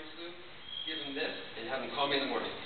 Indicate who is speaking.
Speaker 1: Flu, give them this, and have them call me in the morning.